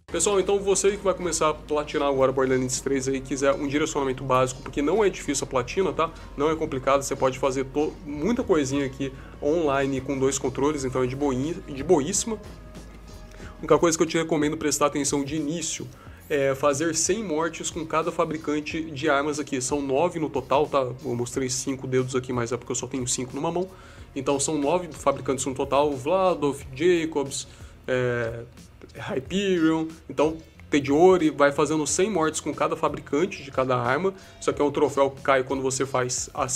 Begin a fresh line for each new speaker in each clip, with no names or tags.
Pessoal, então você que vai começar a platinar agora Borderlands 3 aí, quiser um direcionamento básico, porque não é difícil a platina, tá? Não é complicado, você pode fazer muita coisinha aqui online com 2 controles, então é de boíssima. A única coisa que eu te recomendo prestar atenção de início é fazer 100 mortes com cada fabricante de armas aqui. São 9 no total, tá? Eu mostrei 5 dedos aqui, mas é porque eu só tenho 5 numa mão. Então são 9 fabricantes no total, Vladov, Jacobs, Hyperion, então Tediore, vai fazendo 100 mortes com cada fabricante de cada arma. Isso aqui é um troféu que cai quando você faz a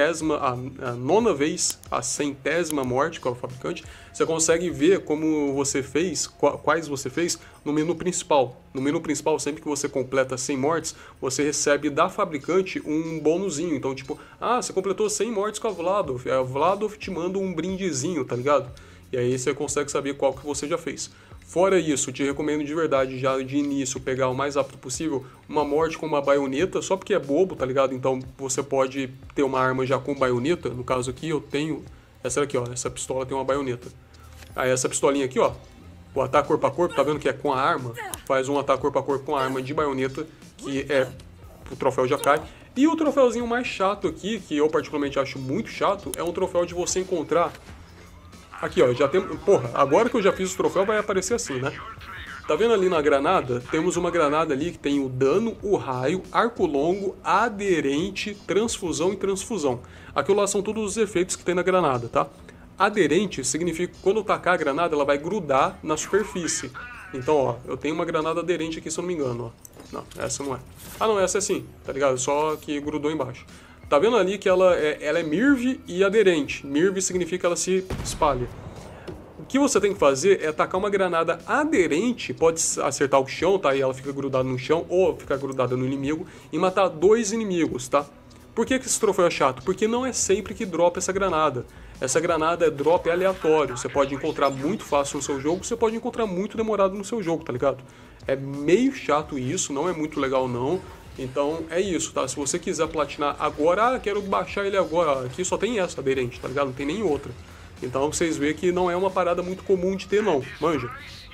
9ª vez, a 100ª morte com o fabricante. Você consegue ver como você fez, quais você fez no menu principal. No menu principal, sempre que você completa 100 mortes, você recebe da fabricante um bônusinho. Então, tipo, você completou 100 mortes com a Vladov, a Vladov te manda um brindezinho, tá ligado? E aí você consegue saber qual que você já fez. Fora isso, te recomendo de verdade, já de início, pegar o mais rápido possível uma morte com uma baioneta, só porque é bobo, tá ligado? Então você pode ter uma arma já com baioneta. No caso aqui eu tenho essa daqui, ó, essa pistola tem uma baioneta. Aí essa pistolinha aqui, ó, o ataque corpo a corpo, tá vendo que é com a arma? Faz um ataque corpo a corpo com a arma de baioneta, que o troféu já cai. E o troféuzinho mais chato aqui, que eu particularmente acho muito chato, é um troféu de você encontrar... Aqui, ó, já tem... Porra, agora que eu já fiz o troféu vai aparecer assim, né? Tá vendo ali na granada? Temos uma granada ali que tem o dano, o raio, arco longo, aderente, transfusão e transfusão. Aquilo lá são todos os efeitos que tem na granada, tá? Aderente significa que quando tacar a granada, ela vai grudar na superfície. Então, ó, eu tenho uma granada aderente aqui, se eu não me engano, ó. Não, essa não é. Ah, não, essa é sim, tá ligado? Só que grudou embaixo. Tá vendo ali que ela é MIRV e aderente. MIRV significa que ela se espalha. O que você tem que fazer é tacar uma granada aderente, pode acertar o chão, tá? E ela fica grudada no chão, ou ficar grudada no inimigo, e matar 2 inimigos, tá? Por que esse troféu é chato? Porque não é sempre que dropa essa granada. Essa granada é drop aleatório. Você pode encontrar muito fácil no seu jogo, você pode encontrar muito demorado no seu jogo, tá ligado? É meio chato isso, não é muito legal não. Então é isso, tá? Se você quiser platinar agora, quero baixar ele agora, aqui só tem essa aderente, tá ligado? Não tem nem outra. Então vocês veem que não é uma parada muito comum de ter não, manja.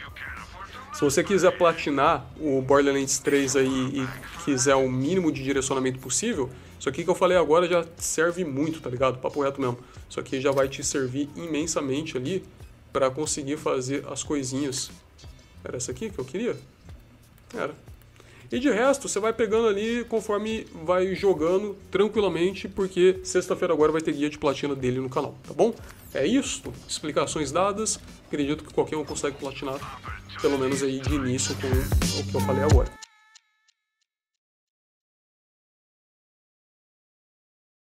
Se você quiser platinar o Borderlands 3 aí e quiser o mínimo de direcionamento possível, isso aqui que eu falei agora já serve muito, tá ligado? Papo reto mesmo. Isso aqui já vai te servir imensamente ali pra conseguir fazer as coisinhas. Era essa aqui que eu queria? Era. E de resto, você vai pegando ali conforme vai jogando tranquilamente, porque sexta-feira agora vai ter guia de platina dele no canal, tá bom? É isso, explicações dadas, acredito que qualquer um consegue platinar, pelo menos aí de início com o que eu falei agora.